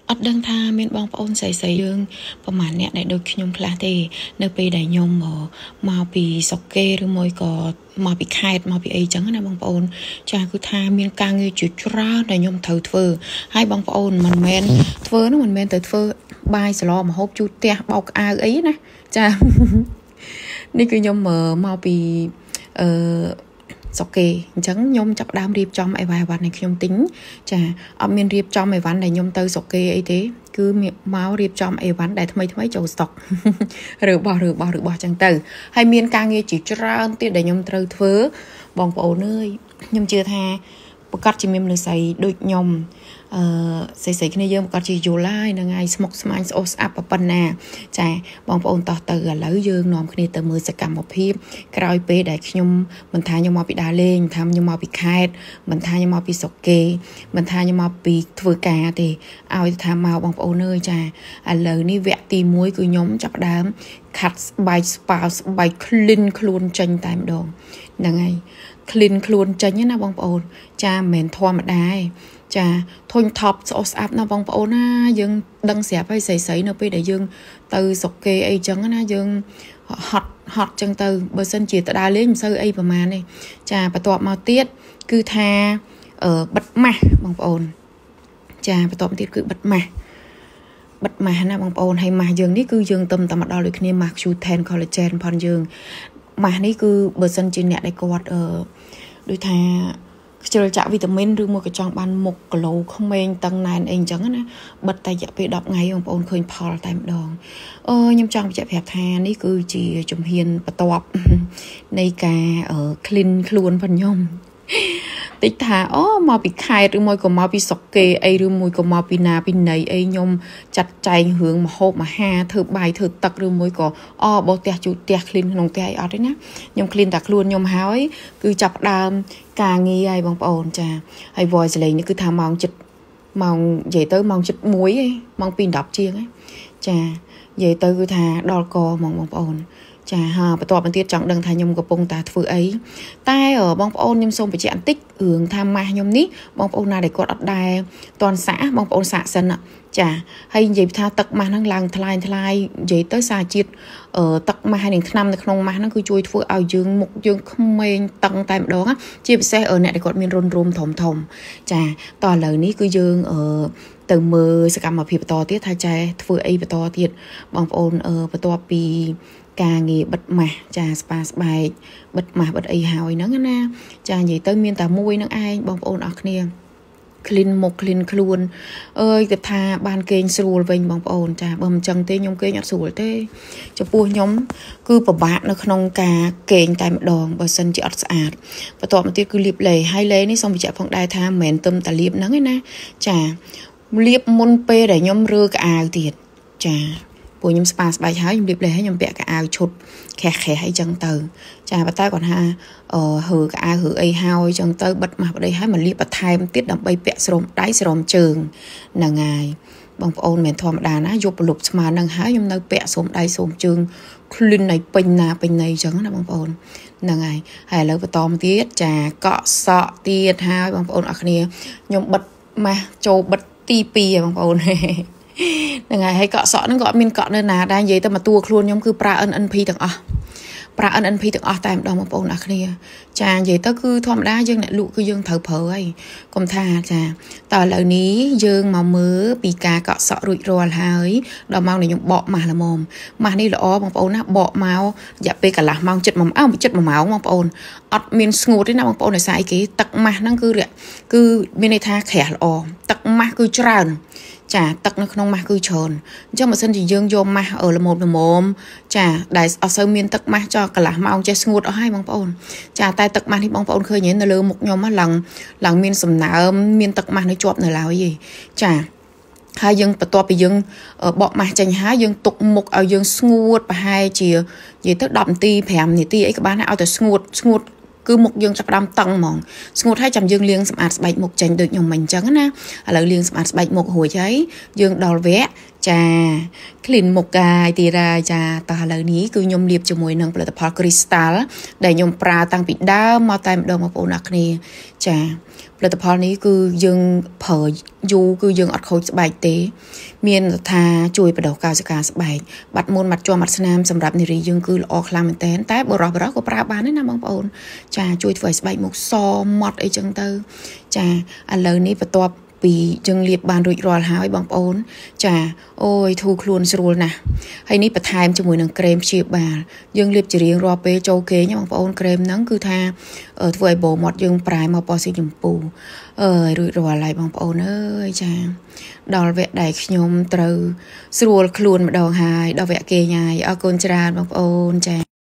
អត់ដឹងថាមានបងប្អូនស្រីៗយើងប្រហែលអ្នកដែលដូចខ្ញុំខ្លះទេនៅពេលដែលខ្ញុំមកពីស្រុកគេឬមួយក៏មកពីខេត្តមកពីអីចឹងណាបងប្អូនចាគឺថាមានការងារជាច្រើនដែលខ្ញុំត្រូវធ្វើហើយបងប្អូនមិនមែនធ្វើនោះមិនមែនទៅធ្វើបាយសឡម្ហូបជូតផ្ទះបោកអាវអីណាចានេះគឺខ្ញុំមកពីស្រុកគេអញ្ចឹងខ្ញុំចាប់ដើមរៀបចំអីវ៉ាន់ឲ្យខ្ញុំទិញចាអត់មានរៀបចំអីវ៉ាន់ដែលខ្ញុំទៅស្រុកគេអីទេគឺមករៀបចំអីវ៉ាន់ដែលថ្មីចូលស្តុករបស់ចឹងទៅហើយមានការងារជាច្រើនទៀតដែលខ្ញុំត្រូវធ្វើបងប្អូនអើយខ្ញុំជឿថាប្រកាសជាមានមនុស្សស្រីដូចខ្ញុំស្រីគ្នាយើងប្រកាសជាយល់ហើយនឹងហើយស្មុកស្មាញស្អុះស្អាប់ប៉ុណ្ណាចាបងប្អូនតោះទៅឥឡូវយើងនាំគ្នាទៅមើលសកម្មភាពក្រោយពេលដែលខ្ញុំមិនថាខ្ញុំមកពីដើរលេងមិនថាខ្ញុំមកពីខេត្តមិនថាខ្ញុំមកពីស្រុកគេមិនថាខ្ញុំមកពីធ្វើការទេឲ្យថាមកបងប្អូនអើយចាឥឡូវនេះវគ្គទី1គឺខ្ញុំចាប់ដើមខាត់ស្បែកស្ប៉ាស្បែកក្លិនខ្លួនចេញតែម្ដងហ្នឹងហើយក្លិនខ្លួនចេញណាបងប្អូនចាមិនមែនធម្មតាទេចាធុញថប់ស្អុះស្អាប់ណាបងប្អូនណាយើងដឹងស្រាប់ហើយស្រីៗនៅពេលដែលយើងទៅស្រុកគេអីចឹងណាយើងហត់ចឹងទៅបើសិនជាទៅដើរលេងមិនសូវអីប្រហែលទេចាបន្ទាប់មកទៀតគឺថាបិទម៉ាស់បងប្អូនចាបន្ទាប់ទៀតគឺបិទម៉ាស់ណាបងប្អូនហើយម៉ាស់យើងនេះគឺយើងទៅមកដល់ដូចគ្នាម៉ាស់ Q10 collagen ផងយើងម៉ាស់នេះគឺបើសិនជាអ្នកដែលគាត់ដូចថាខ្ជិលចាក់វីតាមីនឬមួយក៏ចង់បានមុខគីឡូក្មេងតឹងណែនអីអញ្ចឹងណាបិទតែរយៈពេល10ថ្ងៃបងប្អូនឃើញផលតែម្ដងខ្ញុំចង់បញ្ជាក់ប្រាប់ថានេះគឺជាជំហានបន្ទាប់នៃការ clean ខ្លួនផងខ្ញុំតិចថាមកពីខេត្តឬមួយក៏មកពីស្រុកគេអីឬមួយក៏មកពីណាពីណីអីខ្ញុំចាត់ចែងរឿងម្ហូបអាហារធ្វើបាយធ្វើទឹកឬមួយក៏បោះផ្ទះជូតផ្ទះ clean ក្នុងផ្ទះអីអត់ទេណាខ្ញុំ clean តែខ្លួនខ្ញុំហើយគឺចាប់ដើមការងារហើយបងប្អូនចាហើយ voice លេងនេះគឺថាម៉ោងនិយាយទៅម៉ោង7:01ឯងម៉ោង2:10ជាងឯងចានិយាយទៅគឺថាដល់កហ្មងបងប្អូនចាបន្ទាប់មកទៀតចង់ដឹងថាខ្ញុំកំពុងតែធ្វើអីតែបងប្អូនខ្ញុំសូមបញ្ជាក់បន្តិចរឿងថាម៉ាស់ខ្ញុំនេះបងប្អូនណាដែលគាត់អត់ដែរតន់សាកបងប្អូនសាកសិនចាហើយនិយាយថាទឹកម៉ាស់ហ្នឹងឡើងថ្លៃនិយាយទៅសារជាតិទឹកម៉ាស់ហើយនឹងថ្នាំនៅក្នុងម៉ាស់ហ្នឹងគឺជួយធ្វើឲ្យយើងមុខយើងក្មេងតឹងតែម្ដងជាពិសេសអ្នកដែលគាត់មានរុនរោមធំចាតោះឥឡូវនេះគឺយើងទៅមើលសកម្មភាពបន្តទៀតថាចែធ្វើអីបន្តទៀតបងប្អូនបន្ទាប់ពីការងារបិទម៉ាស់ចាស្ប៉ាស្បែកបិទម៉ាស់បិទអីហើយហ្នឹងណាចានិយាយទៅមានតែមួយនឹងឯងបងប្អូនអរគ្នាclean មុខ clean ខ្លួនគិតថាបានគេងស្រួលវិញបងប្អូនចាបើមិនចឹងទេខ្ញុំគេងអត់ស្រួលទេចំពោះខ្ញុំគឺពិបាកនៅក្នុងការគេងតែម្ដងបើសិនជាអត់ស្អាតបន្ទាប់មកទៀតគឺលាបឡេហើយឡេនេះសូមបញ្ជាក់ផងដែរថាមិនមែនទឹមតែលាបហ្នឹងឯណាចាលាបមុនពេលដែលខ្ញុំរើកអាវទៀតចាពួកខ្ញុំស្ប៉ាស្បែកហើយខ្ញុំលាបលេហើយខ្ញុំពាក់កៅអៅឈុតខេះអីចឹងទៅចាប៉ុន្តែគាត់ថាហើកៅអៅឬអីហើយចឹងទៅបិទម៉ាស់បដិហើយមកលាបបន្ថែមទៀតដើម្បីពាក់ស្រោមដៃស្រោមជើងហ្នឹងហើយបងប្អូនមិនធម្មតាណាយកប្រលប់ស្មើនឹងហើយខ្ញុំនៅពាក់ស្រោមដៃស្រោមជើងក្លិនឲ្យពេញណាពេញណីចឹងណាបងប្អូនហ្នឹងហើយឥឡូវបន្តមកទៀតចាកក់សក់ទៀតហើយបងប្អូនអរគ្នាខ្ញុំបិទម៉ាស់ចូលបិទទី2បងប្អូនហ្នឹងហើយកក់សក់ហ្នឹងក៏អត់មានកក់នៅណាដែរនិយាយទៅមកតួខ្លួនខ្ញុំគឺប្រើ NNP ទាំងអស់តែម្ដងបងប្អូនអរគ្នាចានិយាយទៅគឺធម្មតាយើងអ្នកលក់គឺយើងត្រូវប្រើហើយកុំថាចាតើឥឡូវនេះយើងមកមើលពីការកក់សក់រួចរាល់ហើយដល់ម៉ោងដែលខ្ញុំបកម៉ាស់ល្មមម៉ាស់នេះល្អបងប្អូនណាបកមករយៈពេលកន្លះម៉ោងចិត្ត1ម៉ោងបងប្អូនអត់មានស្ងួតទេណាបងប្អូនដោយសារអីគេទឹកម៉ាស់ហ្នឹងគឺមានន័យថាក្រាស់ល្អទឹកម៉ាស់គឺច្រើនចាទឹកនៅក្នុងម៉ាស់គឺច្រើនអញ្ចឹងបើសិនជាយើងយកម៉ាស់ល្មមចាដែលអត់សូវមានទឹកម៉ាស់ចោះកន្លះម៉ោងចេះស្ងួតអស់ហើយបងប្អូនចាតែទឹកម៉ាស់នេះបងប្អូនឃើញនៅលើមុខខ្ញុំឡើងមានសំណើមមានទឹកម៉ាស់នៅជាប់នៅឡើយឯងចាហើយយើងបន្ទាប់ពីយើងបកម៉ាស់ចេញហើយយើងទុកមុខឲ្យយើងស្ងួតប្រហែលជានិយាយទៅ10នាទី5នាទីអីក៏បានដែរឲ្យតែស្ងួតគឺមុខយើងចាប់ផ្ដើមតឹងហ្មងស្ងួតហើយចាំយើងលាងសម្អាតស្បែកមុខចេញដូចខ្ញុំមិញអញ្ចឹងណាឥឡូវលាងសម្អាតស្បែកមុខរួចហើយយើងដល់វគ្គចា clean មុខកាយទីរាចាតោះឥឡូវនេះគឺខ្ញុំលាបជាមួយនឹងផលិតផល Crystal ដែលខ្ញុំប្រើតាំងពីដើមមកតែម្ដងបងប្អូនអរគ្នាចាផលិតផលនេះគឺយើងប្រើយូរគឺយើងអត់ខូចស្បែកទេមានថាជួយបដិកោសិកាស្បែកបាត់មុនបាត់ជាប់បាត់ស្នាមសម្រាប់នារីយើងគឺល្អខ្លាំងមែនតើតែបរោះក៏ប្រើបានដែរណាបងប្អូនចាជួយធ្វើឲ្យស្បែកមុខសម៉ត់អីចឹងទៅចាឥឡូវនេះបន្ទាប់ពីយើងលាបបានរួចរាល់ហើយបងប្អូនចាអូយធូរខ្លួនស្រួលណាស់ហើយនេះបន្ថែមជាមួយនឹងក្រែមព្យាបាលយើងលាបជារៀងរាល់ពេលចូលគេងបងប្អូនក្រែមហ្នឹងគឺថាធ្វើឲ្យបូមាត់យើងប្រែមកពណ៌สีជម្ពូរួចរាល់ហើយបងប្អូនអើយចាដល់វគ្គដែលខ្ញុំត្រូវស្រួលខ្លួនម្ដងហើយដល់វគ្គគេងហើយអរគុណច្រើនបងប្អូនចា